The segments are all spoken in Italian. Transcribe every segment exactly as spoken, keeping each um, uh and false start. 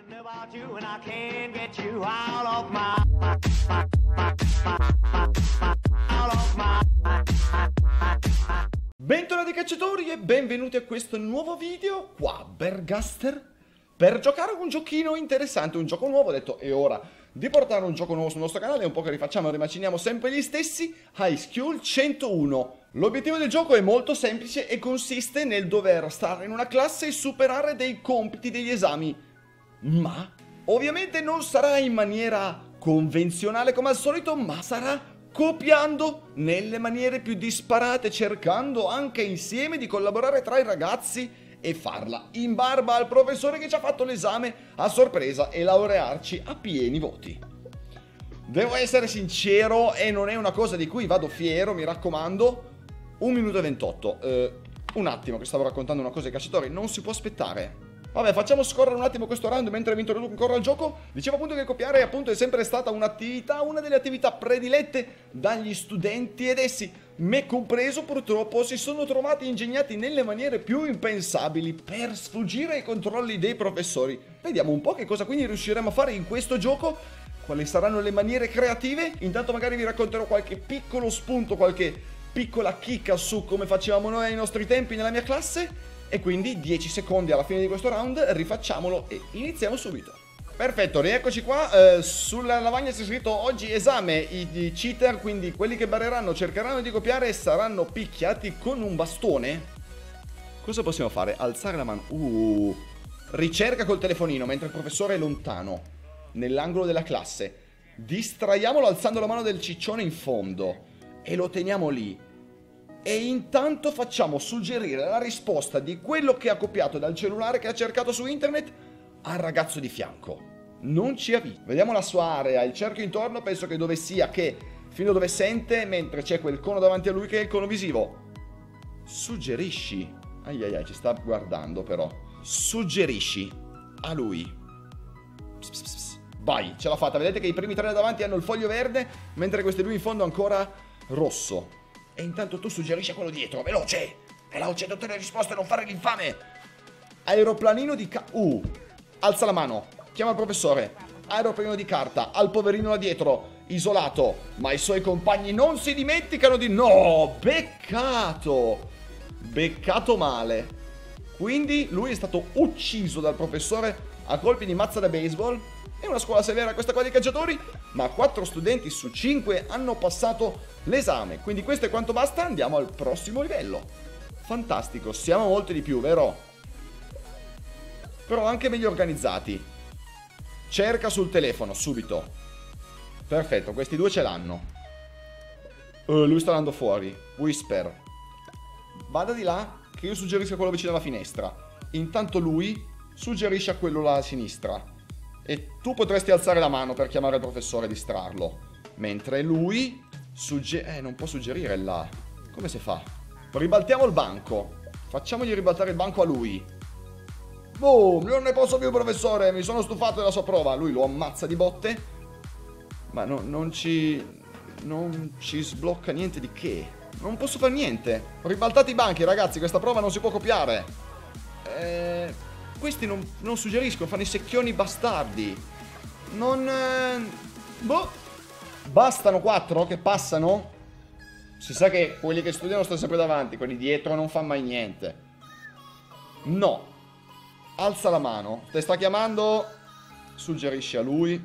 about you and I can't get you out of my out of my. Bentornati cacciatori e benvenuti a questo nuovo video qua, Bergaster, per giocare a un giochino interessante, un gioco nuovo. Ho detto è ora di portare un gioco nuovo sul nostro canale, un po' che rifacciamo e rimaciniamo sempre gli stessi. High School centouno. L'obiettivo del gioco è molto semplice e consiste nel dover stare in una classe e superare dei compiti, degli esami. Ma ovviamente non sarà in maniera convenzionale come al solito, ma sarà copiando nelle maniere più disparate, cercando anche insieme di collaborare tra i ragazzi e farla in barba al professore che ci ha fatto l'esame a sorpresa e laurearci a pieni voti. Devo essere sincero e non è una cosa di cui vado fiero, mi raccomando. un minuto e ventotto. Eh, un attimo che stavo raccontando una cosa ai cacciatori, non si può aspettare. Vabbè, facciamo scorrere un attimo questo round mentre vi introduco ancora al gioco. Dicevo appunto che copiare appunto è sempre stata un'attività, una delle attività predilette dagli studenti, ed essi, me compreso purtroppo, si sono trovati ingegnati nelle maniere più impensabili per sfuggire ai controlli dei professori. Vediamo un po' che cosa quindi riusciremo a fare in questo gioco, quali saranno le maniere creative. Intanto magari vi racconterò qualche piccolo spunto, qualche piccola chicca su come facevamo noi ai nostri tempi nella mia classe. E quindi dieci secondi alla fine di questo round, rifacciamolo e iniziamo subito. Perfetto, rieccoci qua. eh, Sulla lavagna si è scritto oggi esame. I, i cheater, quindi quelli che barreranno, cercheranno di copiare e saranno picchiati con un bastone. Cosa possiamo fare? Alzare la mano. Uh, ricerca col telefonino mentre il professore è lontano, nell'angolo della classe. Distraiamolo alzando la mano del ciccione in fondo e lo teniamo lì. E intanto facciamo suggerire la risposta di quello che ha copiato dal cellulare che ha cercato su internet al ragazzo di fianco. Non ci ha visto. Vediamo la sua area, il cerchio intorno, penso che dove sia, che fino a dove sente, mentre c'è quel cono davanti a lui che è il cono visivo. Suggerisci. Ai ai ai, ci sta guardando però. Suggerisci a lui. Pss, pss, pss. Vai, ce l'ha fatta. Vedete che i primi tre da davanti hanno il foglio verde, mentre questi due in fondo ancora rosso. E intanto tu suggerisci a quello dietro, veloce, veloce, tutte le risposte, non fare l'infame. Aeroplanino di ca... Uh, alza la mano, chiama il professore. Aeroplanino di carta, al poverino là dietro, isolato, ma i suoi compagni non si dimenticano di... No, beccato, beccato male. Quindi lui è stato ucciso dal professore a colpi di mazza da baseball. È una scuola severa questa qua dei cacciatori, ma quattro studenti su cinque hanno passato l'esame. Quindi questo è quanto basta, andiamo al prossimo livello. Fantastico, siamo molti di più, vero? Però anche meglio organizzati. Cerca sul telefono, subito. Perfetto, questi due ce l'hanno. uh, Lui sta andando fuori. Whisper, vada di là che io suggerisco a quello vicino alla finestra. Intanto lui suggerisce a quello là a sinistra. E tu potresti alzare la mano per chiamare il professore e distrarlo. Mentre lui suggerisce... Eh, non può suggerire là. Come si fa? Ribaltiamo il banco. Facciamogli ribaltare il banco a lui. Boom! Non ne posso più, professore. Mi sono stufato della sua prova. Lui lo ammazza di botte. Ma no, non ci... Non ci sblocca niente di che. Non posso fare niente. Ribaltate i banchi, ragazzi. Questa prova non si può copiare. Eh... Questi non, non suggeriscono, fanno i secchioni bastardi. Non... Eh, boh. Bastano quattro che passano? Si sa che quelli che studiano stanno sempre davanti, quelli dietro non fanno mai niente. No. Alza la mano. Te sta chiamando. Suggerisci a lui.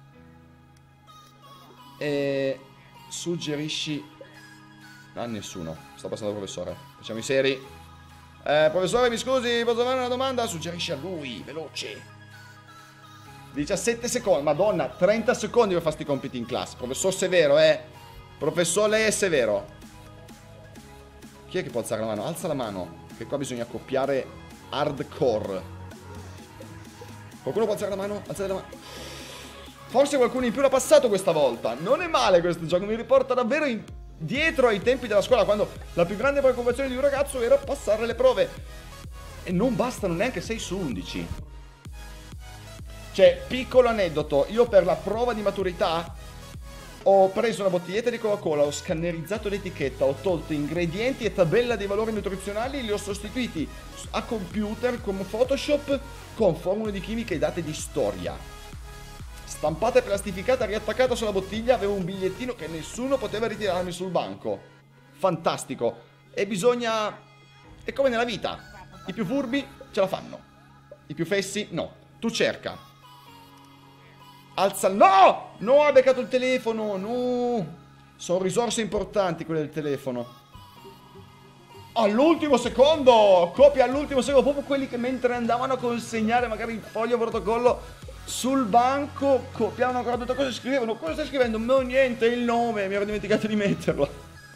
E... Suggerisci a nessuno. Sta passando il professore. Facciamo i seri. Eh, professore, mi scusi, posso fare una domanda? Suggerisce a lui, veloce. diciassette secondi, madonna, trenta secondi per fare sti compiti in classe. Professor severo, eh. Professore, lei è severo. Chi è che può alzare la mano? Alza la mano, che qua bisogna copiare hardcore. Qualcuno può alzare la mano? Alzate la mano. Forse qualcuno in più l'ha passato questa volta. Non è male questo gioco, mi riporta davvero in... dietro ai tempi della scuola, quando la più grande preoccupazione di un ragazzo era passare le prove. E non bastano neanche sei su undici. Cioè, piccolo aneddoto, io per la prova di maturità Ho preso una bottiglietta di Coca-Cola, ho scannerizzato l'etichetta, ho tolto ingredienti e tabella dei valori nutrizionali, li ho sostituiti a computer con Photoshop con formule di chimica e date di storia. Stampata e plastificata, riattaccata sulla bottiglia, avevo un bigliettino che nessuno poteva ritirarmi sul banco. Fantastico. E bisogna... è come nella vita. I più furbi ce la fanno. I più fessi no. Tu cerca. Alza... No! No, ha beccato il telefono. No. Sono risorse importanti quelle del telefono. All'ultimo secondo. Copia all'ultimo secondo. Proprio quelli che mentre andavano a consegnare magari il foglio protocollo sul banco copiavano ancora tutte cose, scrivevano. Cosa stai scrivendo? No, niente, il nome. Mi ero dimenticato di metterlo.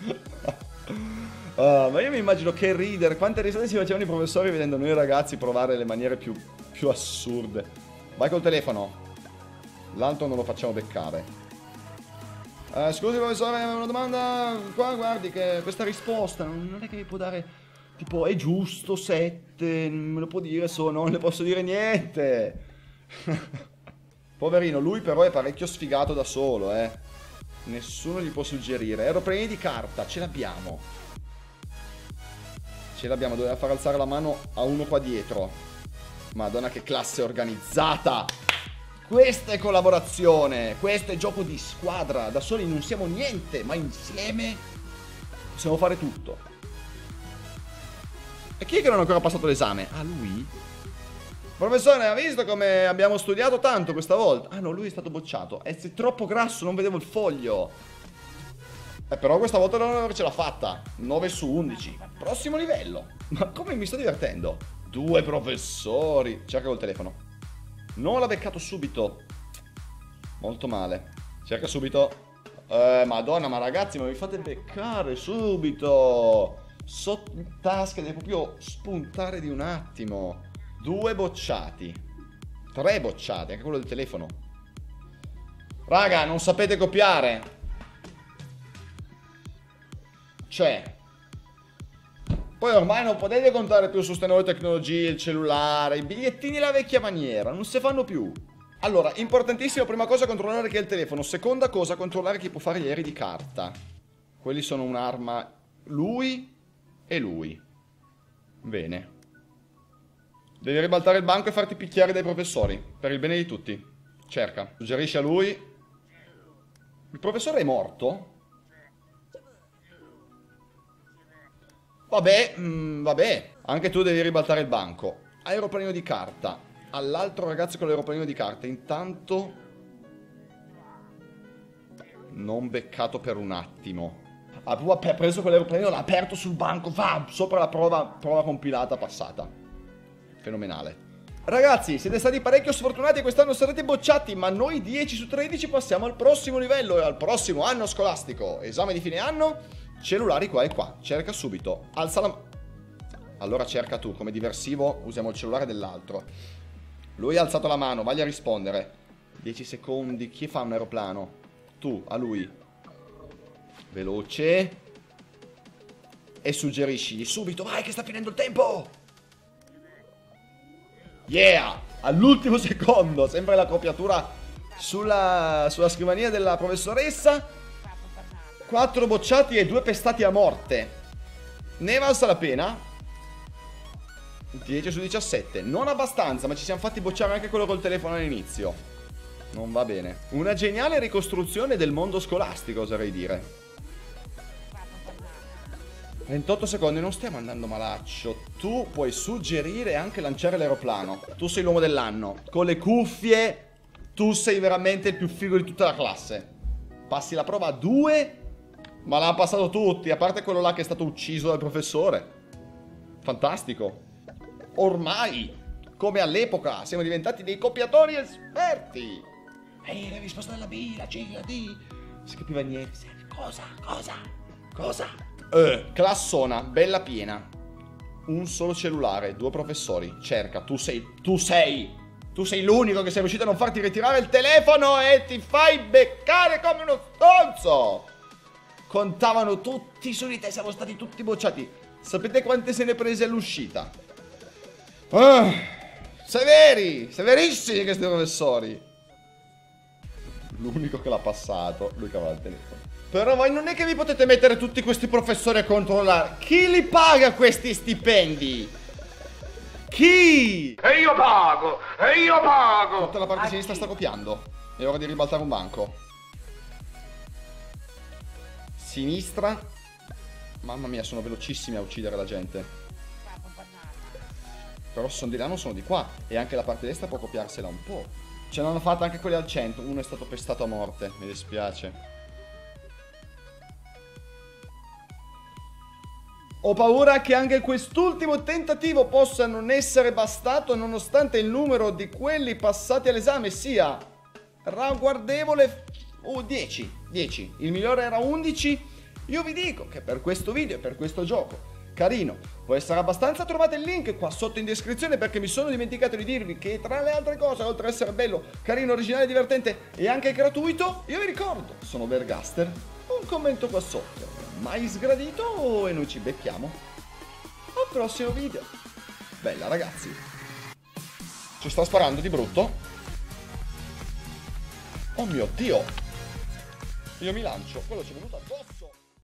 uh, ma io mi immagino che ridere. Quante risate si facevano i professori vedendo noi ragazzi provare le maniere più, più assurde. Vai col telefono. L'altro non lo facciamo beccare. Uh, scusi professore, una domanda. Qua guardi che questa risposta non è che mi può dare. Tipo è giusto sette. Non me lo può dire, so, non le posso dire niente. Poverino, lui però è parecchio sfigato da solo, eh. Nessuno gli può suggerire. Aeroplani di carta, ce l'abbiamo. Ce l'abbiamo, doveva far alzare la mano a uno qua dietro. Madonna che classe organizzata. Questa è collaborazione, questo è gioco di squadra. Da soli non siamo niente, ma insieme possiamo fare tutto. E chi è che non ha ancora passato l'esame? Ah, lui? Professore, ha visto come abbiamo studiato tanto questa volta? Ah no, lui è stato bocciato. È troppo grasso, non vedevo il foglio. Eh, però questa volta non ce l'ha fatta. nove su undici. Prossimo livello. Ma come mi sto divertendo? Due professori. Cerca col telefono. Non l'ha beccato subito. Molto male. Cerca subito. Eh, madonna, ma ragazzi, ma mi fate beccare subito. Sotto in tasca, deve proprio spuntare di un attimo. Due bocciati. Tre bocciati, anche quello del telefono. Raga, non sapete copiare. Cioè. Poi ormai non potete contare più su queste nuove tecnologie, il cellulare, i bigliettini alla vecchia maniera, non si fanno più. Allora, importantissimo, prima cosa controllare chi è il telefono, seconda cosa controllare chi può fare gli aerei di carta. Quelli sono un'arma, lui e lui. Bene. Devi ribaltare il banco e farti picchiare dai professori, per il bene di tutti. Cerca, suggerisci a lui. Il professore è morto? Vabbè, mh, vabbè. Anche tu devi ribaltare il banco. Aeroplanino di carta. All'altro ragazzo con l'aeroplanino di carta. Intanto non beccato per un attimo. Ha proprio preso quell'aeroplanino, l'ha aperto sul banco. Va, sopra la prova, prova compilata, passata. Fenomenale. Ragazzi, siete stati parecchio sfortunati e quest'anno sarete bocciati, ma noi dieci su tredici passiamo al prossimo livello e al prossimo anno scolastico. Esame di fine anno. Cellulari qua e qua, cerca subito. Alza la... Allora cerca tu, come diversivo usiamo il cellulare dell'altro. Lui ha alzato la mano, vai a rispondere. dieci secondi, chi fa un aeroplano? Tu, a lui. Veloce. E suggerisci subito, vai che sta finendo il tempo. Yeah, all'ultimo secondo. Sembra la copiatura sulla, sulla scrivania della professoressa. Quattro bocciati e due pestati a morte. Ne valsa la pena. dieci su diciassette. Non abbastanza, ma ci siamo fatti bocciare anche quello col telefono all'inizio. Non va bene. Una geniale ricostruzione del mondo scolastico, oserei dire. ventotto secondi, non stiamo andando malaccio. Tu puoi suggerire e anche lanciare l'aeroplano. Tu sei l'uomo dell'anno. Con le cuffie, tu sei veramente il più figo di tutta la classe. Passi la prova a due... Ma l'hanno passato tutti, a parte quello là che è stato ucciso dal professore. Fantastico. Ormai, come all'epoca, siamo diventati dei copiatori esperti. Ehi, la risposta della B, la C, la D. Non si capiva niente. Cosa? Cosa? Cosa? Eh, classona, bella piena. Un solo cellulare, due professori. Cerca, tu sei... Tu sei... Tu sei l'unico che sei riuscito a non farti ritirare il telefono e ti fai beccare come uno stronzo. Contavano tutti su di te, siamo stati tutti bocciati. Sapete quante se ne prese all'uscita? Ah, severi, severissimi questi professori. L'unico che l'ha passato, lui che aveva il telefono. Però voi non è che vi potete mettere tutti questi professori a controllare. Chi li paga questi stipendi? Chi? E io pago! E io pago! Tutta la parte sinistra sta copiando. È ora di ribaltare un banco. Sinistra. Mamma mia, sono velocissimi a uccidere la gente. Però se sono di là non sono di qua. E anche la parte destra può copiarsela un po'. Ce l'hanno fatta anche quelli al centro. Uno è stato pestato a morte. Mi dispiace. Ho paura che anche quest'ultimo tentativo possa non essere bastato, nonostante il numero di quelli passati all'esame sia ragguardevole. Oh, dieci. dieci. Il migliore era undici. Io vi dico che per questo video e per questo gioco carino può essere abbastanza, trovate il link qua sotto in descrizione, perché mi sono dimenticato di dirvi che tra le altre cose, oltre ad essere bello, carino, originale, divertente e anche gratuito, io vi ricordo, sono Bergaster, un commento qua sotto mai sgradito e noi ci becchiamo al prossimo video. Bella ragazzi, ci sta sparando di brutto. Oh mio Dio, io mi lancio, quello ci è venuto addosso.